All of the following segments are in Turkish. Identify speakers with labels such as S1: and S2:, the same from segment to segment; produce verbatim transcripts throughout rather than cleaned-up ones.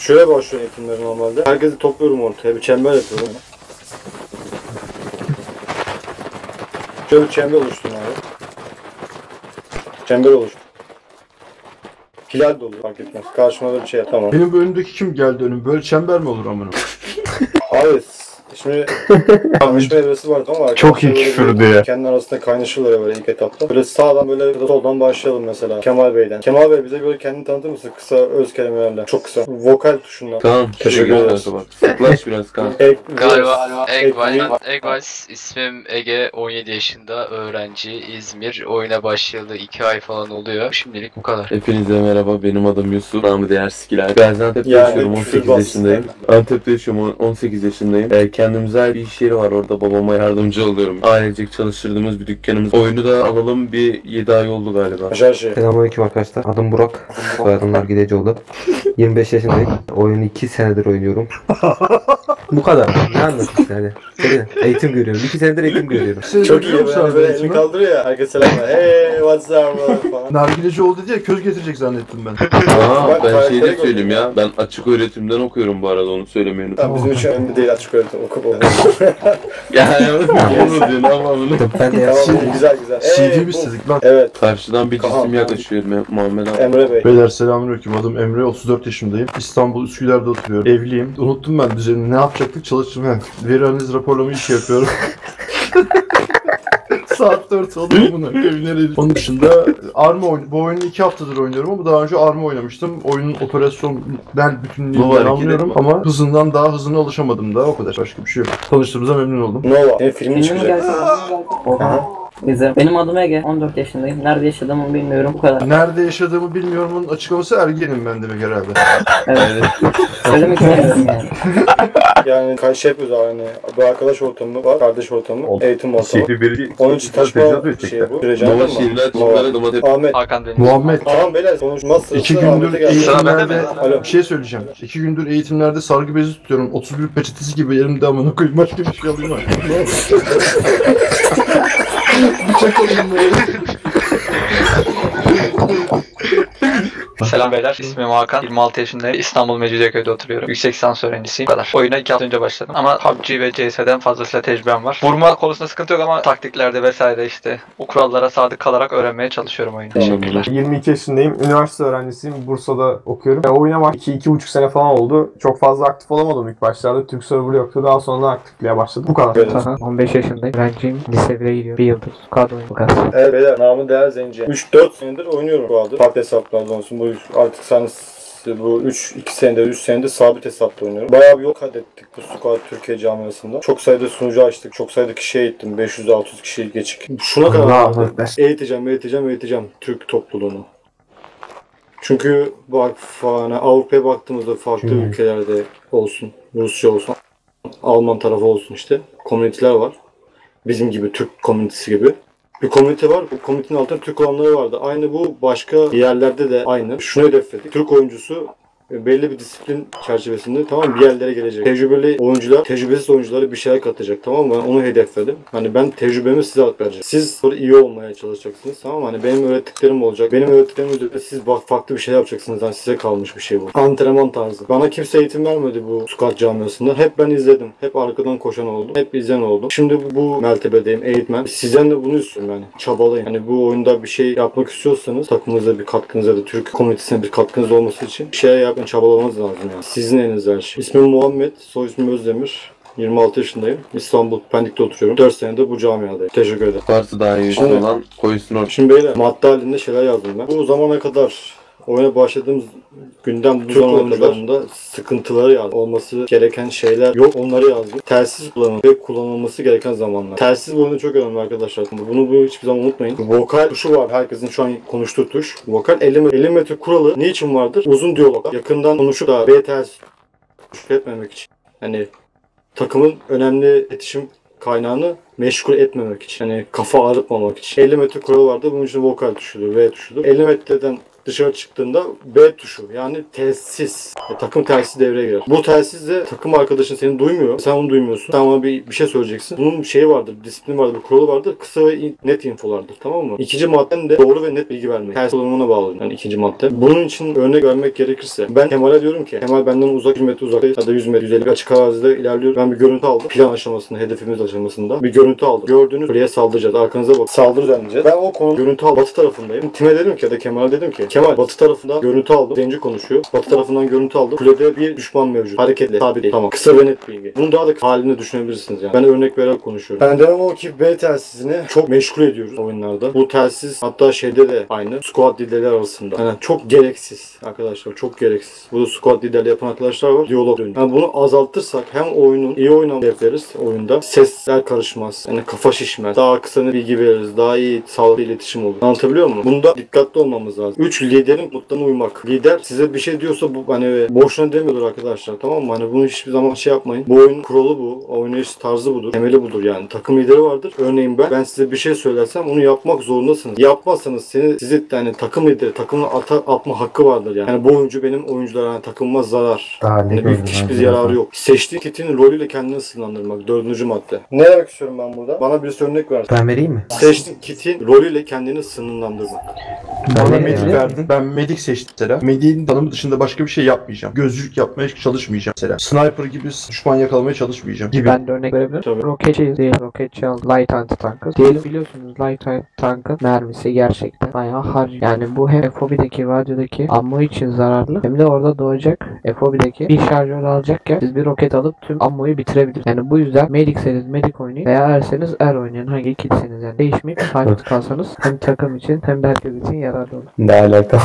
S1: Şöyle başlıyor eğitimler normalde. Herkesi topluyorum ortaya. Bir çember yapıyorum. Şöyle bir çember oluşturun abi. Çember oluştur. Hilal de olur fark etmez. Karşıma böyle bir şey yap. Tamam.
S2: Benim bu önümdeki kim geldi önüm? Böyle çember mi olur amına?
S1: Abi şimdi kaynaşma evresi vardı ama
S3: Çok iyi küfürdü ya.
S1: kendi arasında kaynaşırlar ya böyle ilk etapta. Böyle sağdan böyle ya da soldan başlayalım mesela. Kemal Bey'den. Kemal Bey bize böyle kendini tanıtır mısın? Kısa öz kelimelerle. Çok kısa. Vokal tuşundan.
S4: Kaan,
S1: Teşekkür ederiz.
S4: bak. Sıklaş biraz Kaan.
S1: Ek,
S5: Galiba
S1: ek-
S5: Egvaz, Egvaz ismim Ege, on yedi yaşında, öğrenci, İzmir. Oyuna başlayalı iki ay falan oluyor. Şimdilik bu kadar.
S4: Hepinize merhaba, benim adım Yusuf. Namı değer Skiler. Gaziantep'te
S1: Yani
S4: yaşıyorum, on
S1: küfür
S4: sekiz
S1: bastı.
S4: yaşındayım. Antep'te yaşıyorum, on sekiz yaşındayım. Ee, kendimize ait bir iş yeri var, orada babama yardımcı oluyorum. Ailecek çalıştırdığımız bir dükkanımız. Oyunu da alalı bir yedi ay oldu galiba.
S1: Aşağı şey.
S6: Selamünaleyküm arkadaşlar. Adım Burak. Soyadım Nargilecioğlu. yirmi beş yaşındayım. Oyunu iki senedir oynuyorum. Bu kadar. Ne anlatayım yani? Söyle. Eğitim görüyorum. iki senedir eğitim görüyorum.
S1: Çok iyi böyle, böyle elini kaldırıyor ya. Herkes selam ver. Hey what's up falan.
S2: Nargileci oldu diye köz getirecek zannettim ben.
S4: Aa,
S1: Ben
S4: ben şey de
S1: karakteri
S4: söyleyeyim
S1: gördüm
S4: ya. Ben açık öğretimden okuyorum bu arada, onu söylemeyi unutma.
S1: Tamam, bizim için önemli değil açık öğretim okup olmuyor.
S4: Ya onu diyorsun ama bunu.
S6: Ben de
S1: Tamam
S6: yapayım.
S1: güzel güzel.
S2: C
S1: Hey,
S2: V mi
S1: bu-
S2: istedik lan?
S1: Evet.
S4: Karşıdan bir
S1: Kaan.
S4: cisim yaklaşıyor Muhammed abi.
S1: Emre Bey.
S2: Beyler selamünaleyküm. Adım Emre. otuz dört yaşındayım. İstanbul Üsküdar'da oturuyorum. Evliyim. Unuttum ben düzenini. Ne yapacaktık? Çalıştım yani. Veri analiz raporlama işi yapıyorum. Saat dört oldu bunu. Evin nereye? Onun dışında Arma oyun. Bu oyunu iki haftadır oynuyorum ama daha önce Arma oynamıştım. Oyunun operasyonel
S4: Bu var,
S2: bütünlüğünü
S4: iki
S2: anlıyorum
S4: de-
S2: ama hızından daha hızına alışamadım daha, o kadar. Başka bir şey yok. Tanıştığımıza memnun oldum.
S1: Nova. Senin filmin
S7: Filmi mi
S1: çıkacak.
S7: gelsin? Oha. Güzel. Benim adım Ege. on dört yaşındayım. Nerede yaşadığımı bilmiyorum. Bu kadar.
S2: Nerede yaşadığımı bilmiyorum, onun açıklaması ergenim ben demek herhalde.
S7: Evet. Söylemek istemiyorum yani.
S1: Yani kaç şey yapıyoruz abi, hani bir arkadaş ortamı var, kardeş ortamı, eğitim ortamı. Onun için taşma şey bu. Süreceğim
S4: Nova
S1: ama.
S4: şiirler,
S1: Nova.
S4: çocuklara domates.
S1: Ahmet.
S5: Hakan benim.
S2: Muhammed.
S1: Tamam beyler konuşmazsın.
S2: İki gündür eğitimlerde
S1: Alo.
S2: bir şey söyleyeceğim. İki gündür eğitimlerde sargı bezi tutuyorum. otuz bir peçetesi gibi elimde, amına koyayım. Başka bir şey alayım mı? Bıçak alayım böyle.
S8: Selam beyler, ismim Hakan, yirmi altı yaşındayım, İstanbul Mecidiyeköy'de oturuyorum. Yüksek lisans öğrencisiyim, bu kadar. Oyuna iki hafta önce başladım ama P U B G ve C S'den fazlasıyla tecrübem var. Vurma konusunda sıkıntı yok ama taktiklerde vesaire işte o kurallara sadık kalarak öğrenmeye çalışıyorum oyunu. Teşekkürler.
S3: yirmi iki yaşındayım. Üniversite öğrencisiyim. Bursa'da okuyorum. Yani oyuna bak iki iki buçuk sene falan oldu. Çok fazla aktif olamadım ilk başlarda. Türk serverı yoktu. Daha sonra aktifliğe başladım. Bu kadar.
S1: Evet.
S9: Aha, on beş yaşındayım. Öğrenciyim. Lise bire gidiyorum. Bir yıldır. Kadro oyunu bu kadar.
S1: Evet beyler, namı değer zenci. üç dört senedir oynuyorum bu arada. Farklı hesaplarda olsun. Bu artık sen bu üç iki senedir üç senedir sabit hesapta oynuyorum. Bayağı bir yol kat ettik bu Squad Türkiye camiasında. Çok sayıda sunucu açtık. Çok sayıda kişiye eğittim. beş yüz altı yüz kişiyi geçik. Şuna kadar vardı. Eğiteceğim, eğiteceğim, eğiteceğim Türk topluluğunu. Çünkü bak hani Avrupa'ya baktığımızda farklı
S6: Hmm.
S1: ülkelerde olsun, Rusya olsun, Alman tarafı olsun işte komüniteler var. Bizim gibi Türk komünitesi gibi. Bir komünite var. Bu komünitenin altında Türk olanları vardı. Aynı bu başka yerlerde de aynı. Şunu hedefledik. Türk oyuncusu belli bir disiplin çerçevesinde tamam bir yerlere gelecek. Tecrübeli oyuncular, tecrübesiz oyunculara bir şeyler katacak tamam mı? Ben onu hedefledim. Hani ben tecrübemi size aktaracağım. Siz böyle iyi olmaya çalışacaksınız tamam mı? Hani benim öğrettiklerim olacak. Benim öğrettiklerim üzerinde siz bak farklı bir şey yapacaksınız. Hani size kalmış bir şey bu. Antrenman tarzı. Bana kimse eğitim vermedi bu squad camiasında. Hep ben izledim. Hep arkadan koşan oldum. Hep izleyen oldum. Şimdi bu, bu mertebedeyim eğitmen. Sizden de bunu istiyorum yani. Çabalayın. Hani bu oyunda bir şey yapmak istiyorsanız takımınıza bir katkınız ya da Türk komünitesine bir katkınız olması için bir şey yapın, çabalamanız lazım yani. Sizin elinizde her şey. İsmim Muhammed, soy ismim Özdemir. yirmi altı yaşındayım. İstanbul Pendik'te oturuyorum. dört senedir bu camiadayım. Teşekkür ederim.
S4: Varsa daha iyi
S1: Şimdi-
S4: olan koysun ortaya.
S1: Şimdi beyler madde halinde şeyler yazdım ben. Bu zamana kadar oyuna başladığımız günden bu zamana kadar da sıkıntıları yazdım. Olması gereken şeyler yok onları yazdım. Telsiz kullanımı ve kullanılması gereken zamanlar. Telsiz bu oyunda çok önemli arkadaşlar. Bunu, bunu hiçbir zaman unutmayın. Vokal tuşu var. Herkesin şu an konuştuğu tuş. Vokal elli metre, elli metre kuralı ne için vardır? Uzun diyalog. Yakından konuşup da B telsiz etmemek için. Hani takımın önemli iletişim kaynağını meşgul etmemek için. Hani kafa ağrıtmamak için. elli metre kuralı vardı. Bunun için vokal tuşudur, V tuşudur. elli metreden dışarı çıktığında B tuşu yani telsiz. E, takım telsizi devreye girer. Bu telsizle takım arkadaşın seni duymuyor. Sen onu duymuyorsun. Sen ona bir, bir şey söyleyeceksin. Bunun şeyi vardır, disiplin vardır, kuralı vardır. Kısa ve in- net infolardır. Tamam mı? İkinci madden de doğru ve net bilgi vermek. Telsiz kullanımına bağlı. Yani ikinci madde. Bunun için örnek vermek gerekirse ben Kemal'e diyorum ki Kemal benden uzak yüz metre uzakta ya da yüz metre yüz elli açık arazide ilerliyor. Ben bir görüntü aldım. Plan aşamasında, hedefimiz aşamasında bir görüntü aldım. Gördüğünüz kuleye saldıracağız. Arkanıza bak. Saldırı düzenleyeceğiz. Ben o konu görüntü al batı tarafındayım. Tim'e dedim ki ya da Kemal'e dedim ki Kemal batı tarafında görüntü aldım. Zenci konuşuyor. Batı tarafından görüntü aldım. Kulede bir düşman mevcut. Hareketli. Sabit değil. Tamam. Kısa ve net bilgi. Bunu daha da halini düşünebilirsiniz yani. Ben örnek vererek konuşuyorum. Ben demem o ki B telsizini çok meşgul ediyoruz oyunlarda. Bu telsiz hatta şeyde de aynı. Squad liderleri arasında. Yani çok gereksiz arkadaşlar. Çok gereksiz. Burada squad liderliği yapan arkadaşlar var. Diyalog dönüyor. Yani bunu azaltırsak hem oyunun iyi oynanması hedefleriz oyunda. Sesler karışmaz. Yani kafa şişmez. Daha kısa net bilgi veririz. Daha iyi sağlıklı iletişim olur. Anlatabiliyor muyum? Bunda dikkatli olmamız lazım. üç Liderin mutluluğuna uymak. Lider size bir şey diyorsa bu hani boşuna demiyordur arkadaşlar. Tamam mı? Hani bunu hiçbir zaman şey yapmayın. Bu oyun kuralı bu. Oynayış tarzı budur. Temeli budur yani. Takım lideri vardır. Örneğin ben ben size bir şey söylersem onu yapmak zorundasınız. Yapmazsanız seni sizi yani takım lideri takımla ata, atma hakkı vardır yani. Yani bu oyuncu benim oyunculara yani takımıma zarar.
S6: Daha ne
S1: Yani
S6: gördün
S1: bir, hiçbir
S6: abi?
S1: yararı yok. Seçtiğin kitin rolüyle kendini sınırlandırmak. Dördüncü madde. Ne demek istiyorum ben burada? Bana bir örnek ver.
S6: Ben vereyim mi?
S1: Seçtiğin kitin rolüyle kendini sınırlandırmak.
S2: Bana
S6: Ben
S2: medik
S6: vereyim.
S2: verdin. Ben medik seçtim mesela. Medik'in tanımı dışında başka bir şey yapmayacağım. Gözcülük yapmaya çalışmayacağım mesela. Sniper gibi düşman yakalamaya çalışmayacağım gibi.
S9: Ben de örnek verebilirim.
S1: Tabii.
S9: Roketçi değil, roketçi al, light anti tankı. Diyelim biliyorsunuz light anti tankın mermisi gerçekten bayağı harcı. Yani bu hem F O B'deki radyodaki ammo için zararlı hem de orada doğacak F O B'deki bir şarjör alacakken siz bir roket alıp tüm ammoyu bitirebilirsiniz. Yani bu yüzden medikseniz medik oynayın veya erseniz er oynayın. Hangi ikisiniz yani değişmeyip sabit kalsanız hem takım için hem de herkes için yararlı olur.
S6: Ne alaka?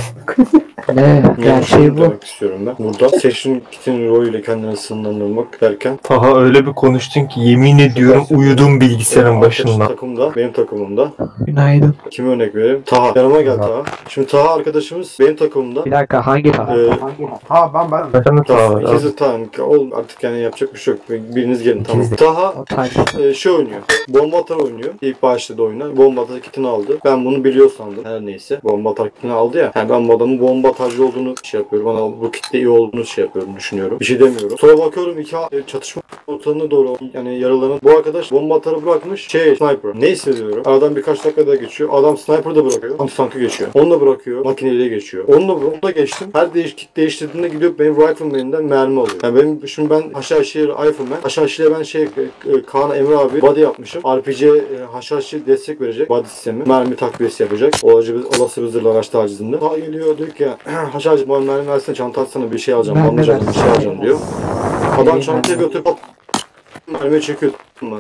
S9: Ne?
S1: Yani
S9: Yani
S1: şunu
S9: şey bu.
S1: demek istiyorum ben. Burada seçtiğin kitin rolüyle kendini sınırlandırmak derken
S10: Taha öyle bir konuştun ki yemin ediyorum uyudum bilgisayarın
S1: benim arkadaş
S10: başında.
S1: takımda, benim takımımda
S9: Günaydın.
S1: kime örnek vereyim? Taha. Yanıma gel Taha. Şimdi Taha arkadaşımız benim takımımda
S9: Bir dakika hangi taha?
S1: e,
S3: Ha ben ben.
S10: Efendim Taha.
S1: Taha, ikisi Taha. Ol artık yani yapacak bir şey yok. Biriniz gelin tamam.
S6: İkiniz de.
S1: Taha
S9: O tank.
S1: e, şey oynuyor. Bomba atar oynuyor. İlk başladı oyuna. Bomba atar kitini aldı. Ben bunu biliyor sandım. Her neyse. Bomba atar kitini aldı ya. Yani ben bu adamın bomba atarcı olduğunu şey yapıyorum. Bana bu kitle iyi olduğunu şey yapıyorum. Düşünüyorum. Bir şey demiyorum. Sonra bakıyorum iki e, çatışma ortamına doğru yani yaralanan bu arkadaş bomba atarı bırakmış. Şey sniper. Ne hissediyorum? Aradan birkaç dakika daha geçiyor. Adam sniper da bırakıyor. Anti tankı geçiyor. Onu da bırakıyor. Makineliğe geçiyor. Onu da, onu da geçtim. Her değişiklik değiştirdiğinde gidiyor benim rifleman'den mermi alıyor. Yani benim şimdi ben Haşhaşi Rifleman. Haşhaşi'yle ben şey e, Kaan Emre abi body yapmışım. R P G e, Haşhaşi destek verecek. Body sistemi. Mermi takviyesi yapacak. Olacı bir, olası bir zırhlı araç tacizinde. Daha geliyor diyor ki Haşhaşi bana mermi versene çanta atsana bir şey alacağım.
S9: Mermi
S1: Bandaj alacağım bir şey
S9: versene.
S1: alacağım diyor. Adam çantaya götürüp pat mermiyi çekiyor.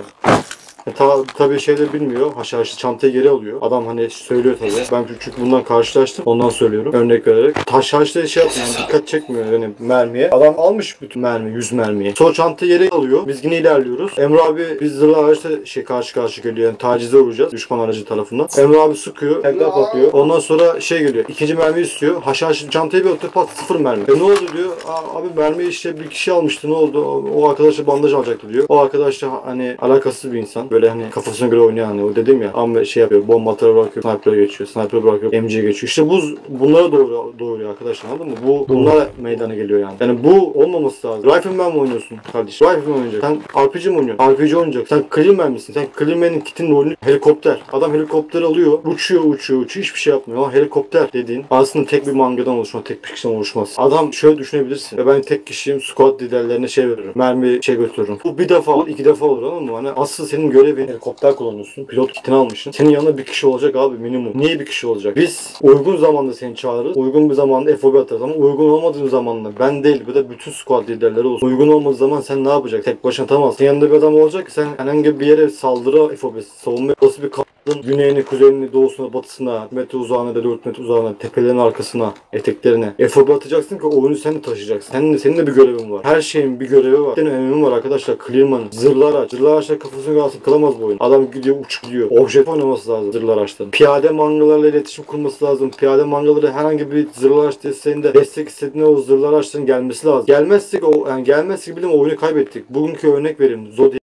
S1: E, ta, tabii şeyleri bilmiyor. Haşhaşlı çantayı geri alıyor. Adam hani söylüyor tabii. Ben çünkü bundan karşılaştım. Ondan söylüyorum. Örnek vererek. Haşhaşlı şey yapmıyor. Yani dikkat çekmiyor yani mermiye. Adam almış bütün mermi. yüz mermiyi. Sonra çantayı geri alıyor. Biz yine ilerliyoruz. Emre abi biz zırhlı araçta şey karşı karşı geliyor. Yani tacize uğrayacağız. Düşman aracı tarafından. Emre abi sıkıyor. Tekrar patlıyor. Ondan sonra şey geliyor. İkinci mermi istiyor. Haşhaşlı çantayı bir atıyor. Pat sıfır mermi. E ne oldu diyor. Abi mermi işte bir kişi almıştı. Ne oldu? O, o arkadaşa bandaj alacaktı diyor. O arkadaş da hani alakasız bir insan. Böyle hani kafasına göre oynayan hani o dedim ya ama şey yapıyor bomba atarı bırakıyor sniper'a geçiyor sniper'a bırakıyor M C'ye geçiyor işte bu bunlara doğru doğuruyor arkadaşlar anladın mı bu bunlar meydana geliyor yani yani bu olmaması lazım. Rifleman mı oynuyorsun kardeşim? Rifleman oynayacak. Sen R P G mi oynuyorsun? R P G oynayacak. Sen Clearman misin? Sen Clearman'in kitin rolünü helikopter. Adam helikopter alıyor uçuyor uçuyor uçuyor hiçbir şey yapmıyor ama helikopter dediğin aslında tek bir mangadan oluşmaz tek bir kişiden oluşmaz. Adam şöyle düşünebilirsin ve ben tek kişiyim squad liderlerine şey veririm mermi şey götürürüm. Bu bir defa olur iki defa olur anladın mı? Hani asıl senin görevin helikopter kullanıyorsun. Pilot kitini almışsın. Senin yanında bir kişi olacak abi minimum. Niye bir kişi olacak? Biz uygun zamanda seni çağırırız. Uygun bir zamanda F O B atarız ama uygun olmadığın zamanla ben değil bu da bütün squad liderleri olsun. Uygun olmadığı zaman sen ne yapacaksın? Tek başına atamazsın. Senin yanında bir adam olacak ki sen herhangi bir yere saldırı F O B savunma olası bir kadın güneyini, kuzeyini, doğusuna, batısına, metre uzağına da dört metre uzağına, tepelerin arkasına, eteklerine F O B atacaksın ki oyunu sen de taşıyacaksın. Senin de, senin de bir görevin var. Her şeyin bir görevi var. Senin önemi var arkadaşlar. Clearman, zırhlı araç. Zırhlı araçlar kafasını kalsın kılamaz bu oyun. Adam gidiyor uçup gidiyor. Objektif oynaması lazım zırhlı araçların. Piyade mangalarla iletişim kurması lazım. Piyade mangaları herhangi bir zırhlı araç desteğinde destek istediğinde o zırhlı araçların gelmesi lazım. Gelmezse o yani gelmezse bilim oyunu kaybettik. Bugünkü örnek verin. Zodiac